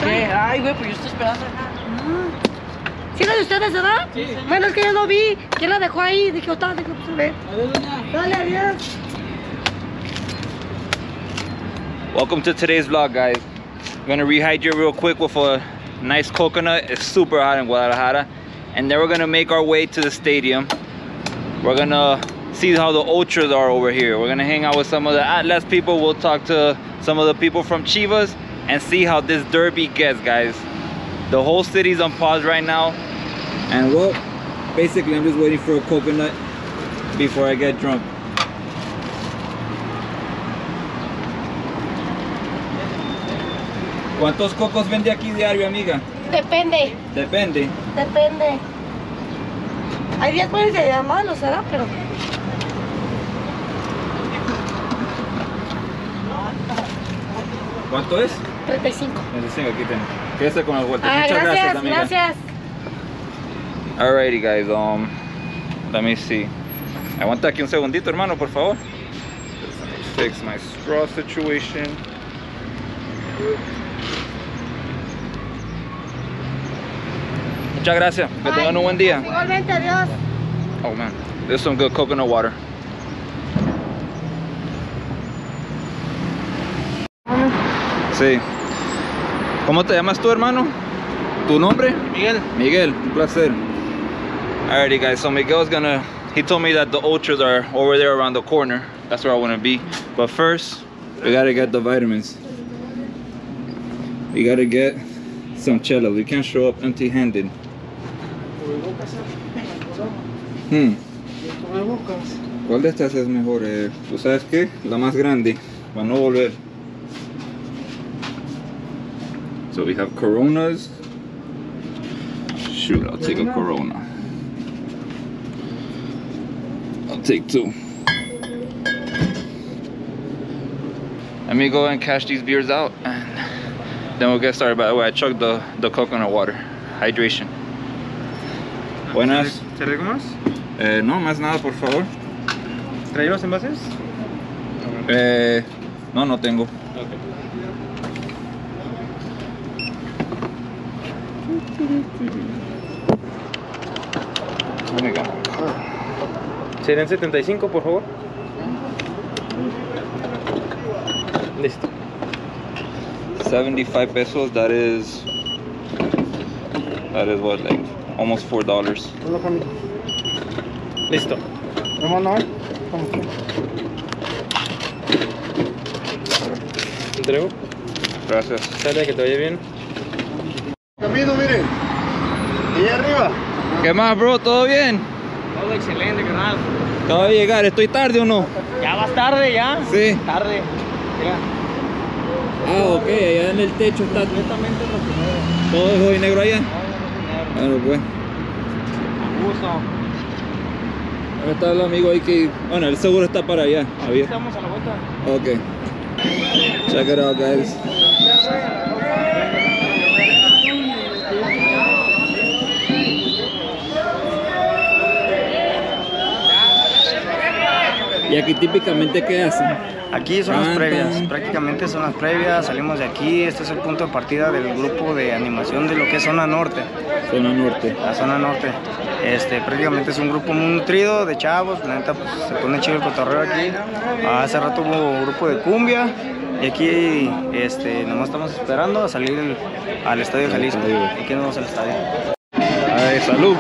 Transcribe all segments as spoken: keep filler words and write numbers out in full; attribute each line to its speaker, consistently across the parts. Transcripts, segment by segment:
Speaker 1: ¿Qué? Ay, güey, pues yo estoy esperando acá.
Speaker 2: ¿Sí la de ustedes, verdad? Sí. Bueno, es que yo no vi. ¿Quién la dejó ahí? Dije, otra, dije, pues a ver. Adiós, doña. Dale, adiós.
Speaker 3: Welcome to today's vlog, guys. We're gonna rehydrate real quick with a nice coconut. It's super hot in Guadalajara. And then we're gonna make our way to the stadium. We're gonna see how the ultras are over here. We're gonna hang out with some of the Atlas people. We'll talk to some of the people from Chivas and see how this derby gets, guys. The whole city's on pause right now. And well, basically I'm just waiting for a coconut before I get drunk. ¿Cuántos cocos vende aquí diario, amiga?
Speaker 2: Depende.
Speaker 3: Depende.
Speaker 2: Depende. Hay días pueden ser más, lo será, pero...
Speaker 3: ¿Cuánto es?
Speaker 2: treinta y cinco.
Speaker 3: treinta y cinco, aquí tengo. Quédese con el vuelta.
Speaker 2: Ah,
Speaker 3: Muchas
Speaker 2: gracias,
Speaker 3: gracias, amiga.
Speaker 2: Gracias.
Speaker 3: Alrighty, guys. Um, let me see. Aguanta aquí un segundito, hermano, por favor. Just let me fix my straw situation. Muchas gracias. Que tengan un buen día.
Speaker 2: Igualmente, adiós.
Speaker 3: Oh man, there's some good coconut water. Sí. ¿Cómo te llamas tú, hermano? ¿Tu nombre?
Speaker 1: Miguel.
Speaker 3: Miguel, un placer. Alrighty, guys. So Miguel's gonna. He told me that the ultras are over there around the corner. That's where I want to be. But first, we gotta get the vitamins. We gotta get some chela. We can't show up empty-handed. Hmm. ¿Cuál de estas es mejor? Eh, ¿Tú sabes qué? La más grande, para no volver. So we have Coronas. Shoot, I'll take a Corona. I'll take two. Let me go and cash these beers out and then we'll get started. By the way, I chugged the, the coconut water. Hydration. Buenas.
Speaker 1: ¿Se algo más?
Speaker 3: Eh, no, más nada, por favor.
Speaker 1: ¿Traí los envases?
Speaker 3: Eh, no, no tengo.
Speaker 1: Okay. ¿Serían setenta y cinco, por favor? Listo.
Speaker 3: seventy-five pesos, that is... That is what, like, almost four dollars.
Speaker 1: Listo. Entrego.
Speaker 3: Gracias.
Speaker 1: Sale, que te vaya bien.
Speaker 4: Camino, miren. Y arriba.
Speaker 3: ¿Qué más, bro? ¿Todo bien?
Speaker 1: Todo excelente, carnal.
Speaker 3: Acabo de llegar, ¿estoy tarde o no?
Speaker 1: Ya vas tarde, ya.
Speaker 3: Sí.
Speaker 1: Tarde. Ya.
Speaker 3: Ah, ok, allá en el techo está
Speaker 1: Completamente rojo.
Speaker 3: todo de joven negro allá. Bueno, pues.
Speaker 1: Gusto.
Speaker 3: Ahí está el amigo ahí que... Bueno, el seguro está para allá. Había.
Speaker 1: Estamos a la vuelta.
Speaker 3: Ok. Check it out, guys. ¿Y aquí típicamente qué hacen?
Speaker 4: Aquí son las
Speaker 3: Cantan.
Speaker 4: previas, prácticamente son las previas, salimos de aquí, este es el punto de partida del grupo de animación de lo que es Zona Norte.
Speaker 3: Zona norte.
Speaker 4: La Zona Norte. Este, prácticamente es un grupo muy nutrido de chavos, la neta pues, se pone chido el cotorreo aquí. Hace rato hubo un grupo de cumbia y aquí este, nomás estamos esperando a salir el- al Estadio Jalisco. Aquí nos vamos al estadio.
Speaker 3: Ay, salud.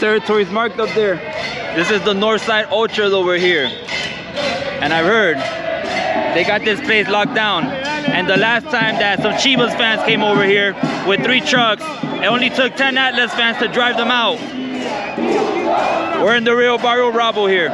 Speaker 3: territory is marked up there. This is the Northside Ultras over here. And I've heard they got this place locked down. And the last time that some Chivas fans came over here with three trucks, it only took ten Atlas fans to drive them out. We're in the real Barrio Bravo here.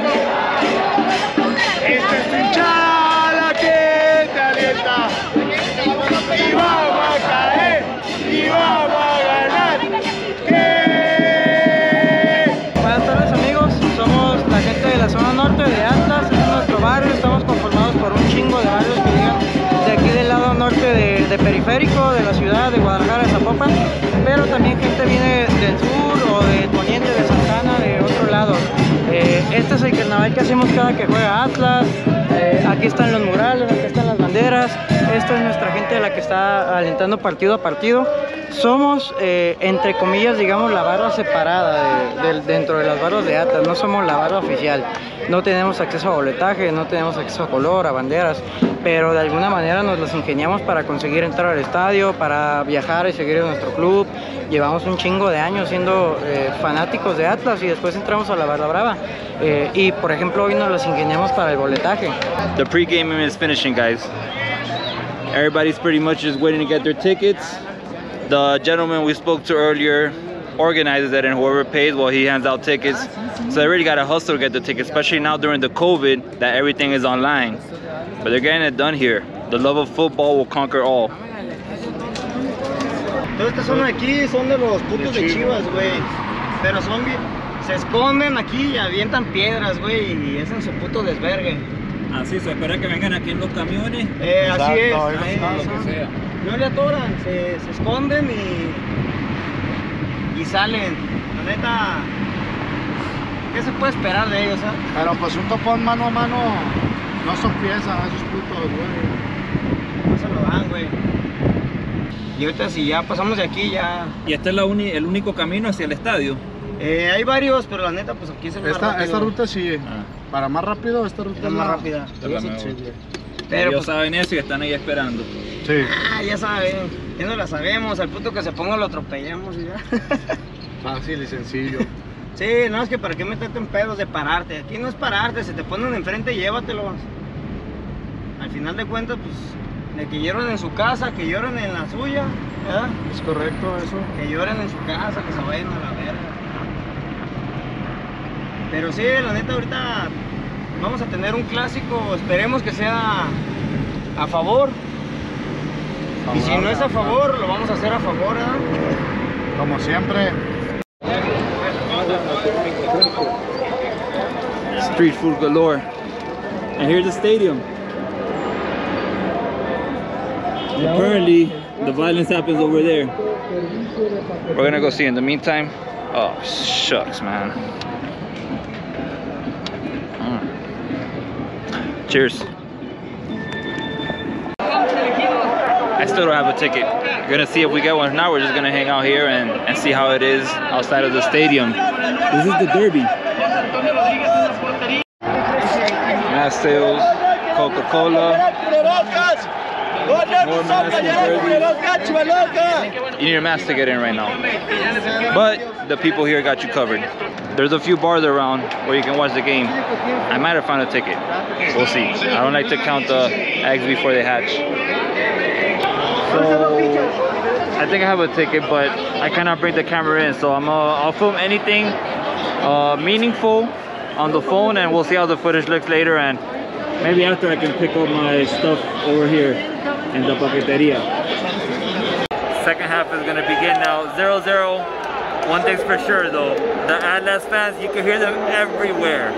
Speaker 4: Buenas tardes amigos, somos la gente de la zona norte de Atlas, este es nuestro barrio, estamos conformados por un chingo de barrios que llegan de aquí del lado norte de, de periférico, de la ciudad de Guadalajara, de Zapopan, pero también gente viene del sur o de Poniente, de Santana, de otro lado. Eh, este es el carnaval que hacemos cada que juega Atlas. Eh, aquí están los murales, aquí están las banderas. Esta es nuestra gente la que está alentando partido a partido. Somos, eh, entre comillas, digamos, la barra separada de, de, dentro de las barras de Atlas. No somos la barra oficial. No tenemos acceso a boletaje, no tenemos acceso a color, a banderas, pero de alguna manera nos las ingeniamos para conseguir entrar al estadio, para viajar y seguir en nuestro club. Llevamos un chingo de años siendo eh, fanáticos de Atlas y después entramos a la barra brava. Eh, y por ejemplo hoy nos las ingeniamos para el boletaje.
Speaker 3: The pre-gaming is finishing, guys. Everybody's pretty much just waiting to get their tickets. The gentleman we spoke to earlier organizes it, and whoever pays, well, he hands out tickets. So they really got to hustle to get the tickets, especially now during the COVID that everything is online. But they're getting it done here. The love of football will conquer all.
Speaker 4: Toda esta zona de aquí son de los putos de Chivas, güey. Pero son bien, se esconden aquí y avientan piedras, güey, y hacen su puto desvergue.
Speaker 3: Así se espera que vengan aquí en los camiones.
Speaker 4: Eh, así es.
Speaker 1: Exacto,
Speaker 4: Ahí
Speaker 1: lo
Speaker 4: son.
Speaker 1: que sea.
Speaker 4: No le atoran, se, se esconden y, y salen. La neta, ¿qué se puede esperar de ellos, eh?
Speaker 1: Pero pues un topón mano a mano no son piezas esos putos, güey.
Speaker 4: No se lo dan, güey. Y ahorita si ya pasamos de aquí ya...
Speaker 3: Y este es la uni el único camino hacia el estadio.
Speaker 4: Eh, hay varios, pero la neta pues aquí es el más
Speaker 1: Esta,
Speaker 4: rápido.
Speaker 1: esta ruta sí,
Speaker 3: Ah.
Speaker 1: para más rápido, esta ruta
Speaker 4: Es más rápida.
Speaker 1: Es la accesible.
Speaker 4: Pero
Speaker 3: Ellos
Speaker 4: pues,
Speaker 3: saben eso y están ahí esperando.
Speaker 1: Sí.
Speaker 4: ah, ya saben, ya no la sabemos, al punto que se ponga lo atropellamos y ya.
Speaker 1: Fácil y sencillo.
Speaker 4: Sí, no, es que para qué meterte en pedos de pararte. Aquí no es pararte, se te ponen enfrente, llévatelos. Al final de cuentas, pues, de que lloren en su casa, que lloren en la suya, ¿verdad?
Speaker 1: Es correcto eso.
Speaker 4: Que lloren en su casa, que se vayan a la verga. Pero sí, la neta, ahorita vamos a tener un clásico, esperemos que sea a favor. Y si no es a favor, lo vamos a hacer a favor, ¿verdad?
Speaker 1: Como siempre.
Speaker 3: Street food galore. And here's the stadium. Apparently, the violence happens over there. We're gonna go see. In the meantime, oh shucks, man. Mm. Cheers. I still don't have a ticket. We're gonna see if we get one. Now we're just gonna hang out here and, and see how it is outside of the stadium. This is the Derby. Mass sales, Coca-Cola. More masks and jerseys. You need a mask to get in right now. But the people here got you covered. There's a few bars around where you can watch the game. I might have found a ticket. We'll see. I don't like to count the eggs before they hatch. So I think I have a ticket, but I cannot bring the camera in. So I'm uh, I'll film anything uh, meaningful on the phone, and we'll see how the footage looks later. And maybe after I can pick up my stuff over here in the paqueteria. Second half is gonna begin now. zero zero. One thing's for sure though, the Atlas fans, you can hear them everywhere.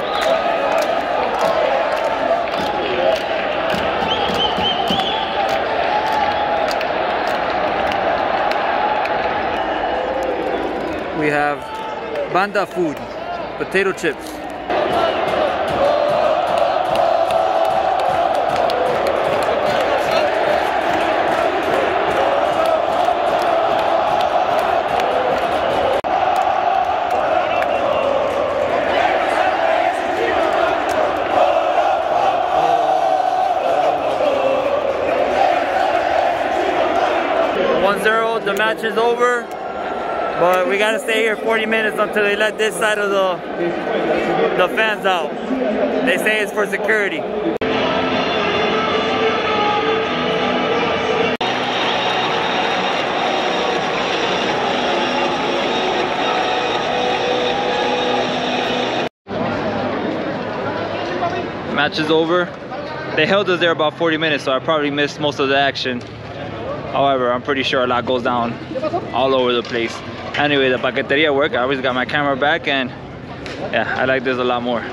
Speaker 3: We have Banda food, potato chips. one zero, the match is over. But we gotta stay here forty minutes until they let this side of the the fans out. They say it's for security. Match is over. They held us there about forty minutes, so I probably missed most of the action. However, I'm pretty sure a lot goes down all over the place. Anyway, the paqueteria work. I always got my camera back, and yeah, I like this a lot more.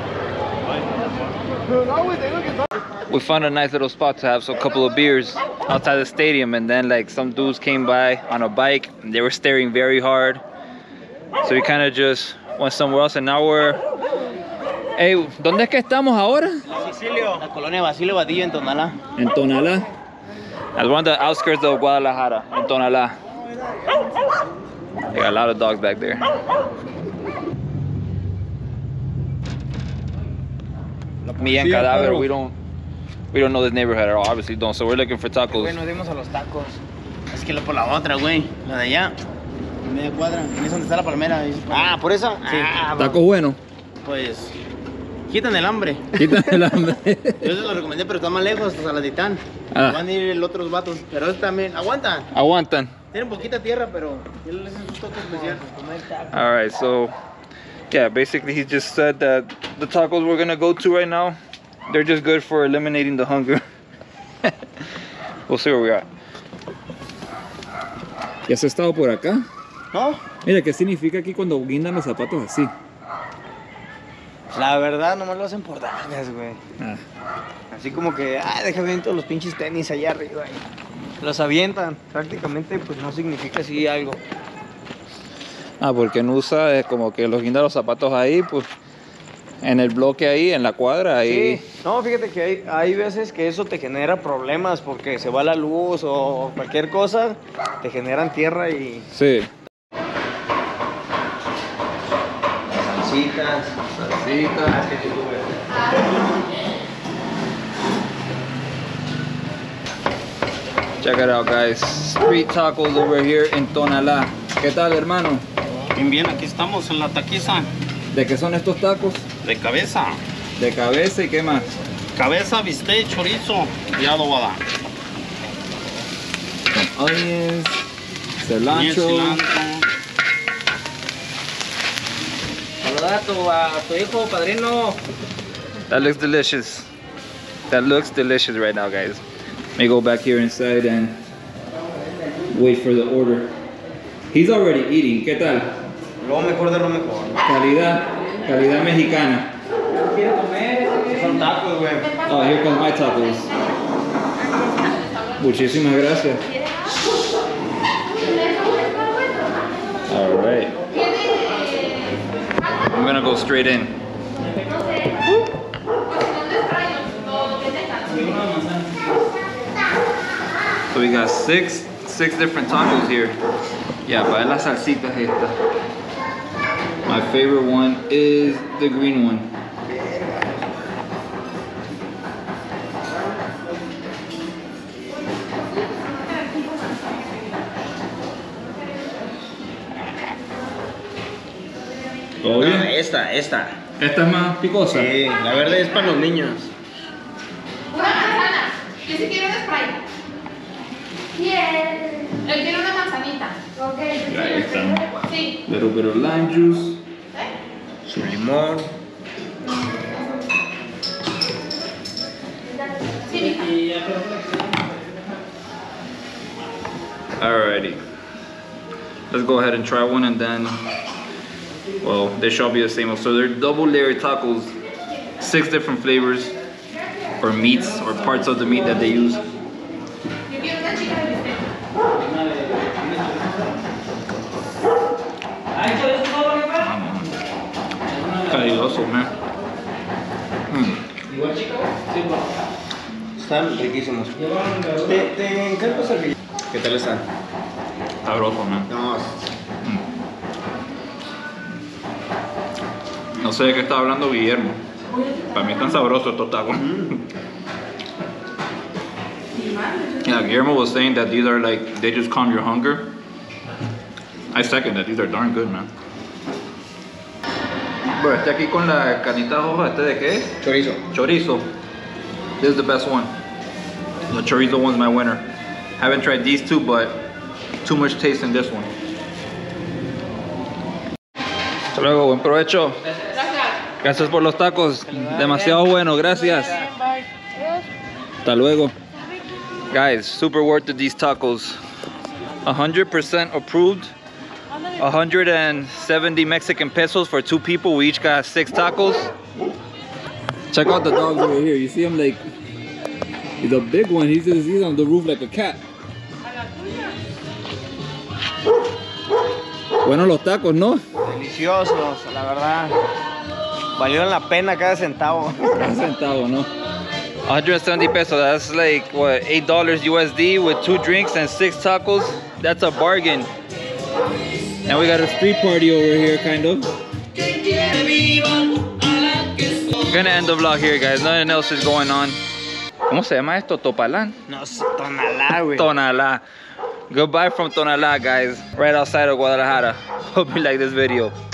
Speaker 3: We found a nice little spot to have a couple of beers outside the stadium, and then like some dudes came by on a bike and they were staring very hard. So we kind of just went somewhere else, and now we're... Hey, ¿dónde es que estamos ahora?
Speaker 4: Basilio. La colonia Basilio Vadillo en Tonalá.
Speaker 3: En Tonalá. That's one of the outskirts of Guadalajara, in Tonalá. They got a lot of dogs back there. Me and Cadaver, we don't we don't know this neighborhood at all, obviously don't, so we're looking for tacos.
Speaker 4: Güey, nos dimos a los tacos. Es que lo por la otra, güey. La de allá. Media cuadra. Es donde está la palmera. Ah, ¿por esa? Sí. Ah,
Speaker 3: ¿Tacos buenos?
Speaker 4: Pues... quitan el hambre.
Speaker 3: Quitan el hambre.
Speaker 4: Yo se lo recomendé, pero está más lejos, hasta la Titán.
Speaker 3: Ah.
Speaker 4: Van a ir los otros vatos. Pero este también. Aguantan.
Speaker 3: Aguantan.
Speaker 4: Tienen poquita tierra, pero yo les hice un toque especial.
Speaker 3: Alright, so yeah, basically he just said that the tacos we're gonna go to right now, they're just good for eliminating the hunger. We'll see where we are. ¿Ya has estado por acá?
Speaker 4: ¿No?
Speaker 3: Mira, ¿qué significa aquí cuando guindan los zapatos así?
Speaker 4: La verdad, nomás lo hacen por darles, güey.
Speaker 3: Ah.
Speaker 4: Así como que, ah, deja bien todos los pinches tenis allá arriba. Y los avientan. Prácticamente, pues no significa así algo.
Speaker 3: Ah, porque no usa es como que los guinda los zapatos ahí, pues en el bloque ahí, en la cuadra ahí.
Speaker 4: Sí. No, fíjate que hay, hay veces que eso te genera problemas porque se va la luz o cualquier cosa, te generan tierra y...
Speaker 3: Sí.
Speaker 4: Salsitas.
Speaker 3: Salsitas. Check it out, guys. Street tacos over here in Tonalá. ¿Qué tal, hermano?
Speaker 5: Bien, bien, aquí estamos en la taquiza.
Speaker 3: ¿De qué son estos tacos?
Speaker 5: De cabeza.
Speaker 3: De cabeza y qué más.
Speaker 5: Cabeza, bistec, chorizo y adobada.
Speaker 3: Onions,
Speaker 5: Y
Speaker 3: cilantro.
Speaker 5: cilantro.
Speaker 4: Saluda a tu, a tu hijo, padrino.
Speaker 3: That looks delicious. That looks delicious right now, guys. Let me go back here inside and wait for the order. He's already eating. ¿Qué tal?
Speaker 4: Lo mejor de lo mejor.
Speaker 3: Calidad, calidad mexicana.
Speaker 4: ¿Quiere comer? Son tacos, güey.
Speaker 3: Oh, here comes my tacos. Muchísimas gracias. All right. I'm gonna go straight in. So we got six, six different tacos here. Yeah, but las salsitas esta. My favorite one is the green one. ¿Todo bien?
Speaker 4: No, esta, esta.
Speaker 3: Esta es más picosa.
Speaker 4: Sí, la verde es para los niños.
Speaker 6: Una manzana. Yo sí quiero un Sprite. Bien. Él quiere una manzanita. Ok.
Speaker 3: Ahí están.
Speaker 6: Sí.
Speaker 3: Little bit of lime juice.
Speaker 6: ¿Eh?
Speaker 4: Su limón.
Speaker 6: Sí, mija.
Speaker 3: Alrighty. Let's go ahead and try one and then, well, they should all be the same. So they're double layered tacos, six different flavors or meats or parts of the meat that they use.
Speaker 6: Yo quiero una chica de bistec.
Speaker 3: Calidoso, man. Mm.
Speaker 4: Están riquísimos. Te, te encargo servillettas. ¿Qué tal están?
Speaker 3: Sabroso, man.
Speaker 4: No,
Speaker 3: No sé de qué estaba hablando Guillermo. Para mí están sabrosos estos tacos. Yeah, Guillermo was saying that these are like, they just calm your hunger. I second that. These are darn good, man. Bro, este aquí con la canita roja, ¿este de qué es?
Speaker 4: Chorizo.
Speaker 3: Chorizo. This is the best one. The chorizo one's my winner. Haven't tried these two, but too much taste in this one. Hasta luego, buen provecho. Gracias por los tacos. Demasiado bueno, gracias. Hasta luego. Guys, super worth it, these tacos. one hundred percent approved. one hundred seventy Mexican pesos for two people. We each got six tacos. Check out the dogs over here. You see him like, he's a big one. He's just, he's on the roof like a cat. Bueno los tacos, ¿no?
Speaker 4: Deliciosos, la verdad. Valieron la pena cada centavo.
Speaker 3: Cada centavo, ¿no? one hundred seventy pesos. That's like what, eight dollars U S D with two drinks and six tacos. That's a bargain. And we got a street party over here, kind of. We're gonna end the vlog here, guys. Nothing else is going on. ¿Cómo se llama esto? Topalán?
Speaker 4: No sé, Tonalá, güey.
Speaker 3: Tonalá. Goodbye from Tonalá, guys. Right outside of Guadalajara. Hope you like this video.